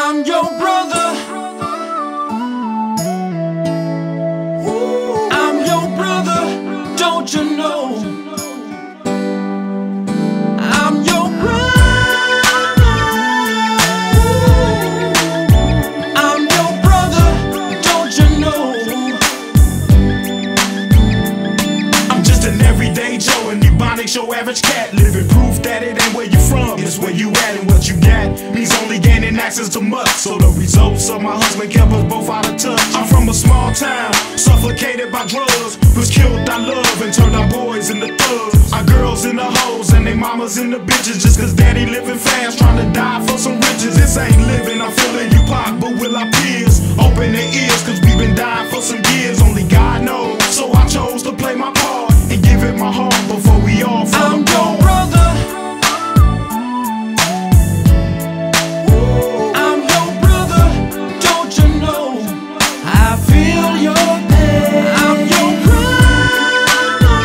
I'm your brother. I'm your brother, don't you know? I'm your brother. I'm your brother, don't you know? I'm just an everyday Joe, an ebonics, your average cat, living proof that it ain't where you from, it's where you at, and what you got means only gaining access to much. So the results of my husband kept us both out of touch. I'm from a small town, suffocated by drugs, who's killed our love and turned our boys into thugs. Our girls in the hoes and their mamas in the bitches, just cause daddy living fast, trying to die for some riches. This ain't living, I'm feeling you pop, but will our peers open their ears? Cause we've been dying for some years, only God knows. So I chose to play my part and give it my heart before we all fall I'm apart. your brother. I'm your brother, don't you know? I feel your pain. I'm your brother.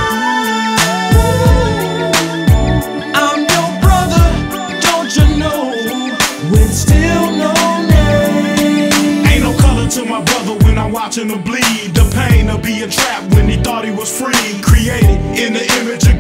I'm your brother, don't you know? With still no name. Ain't no color to my brother when I'm watching him bleed. The pain of being trapped when he thought he was free. Created in the image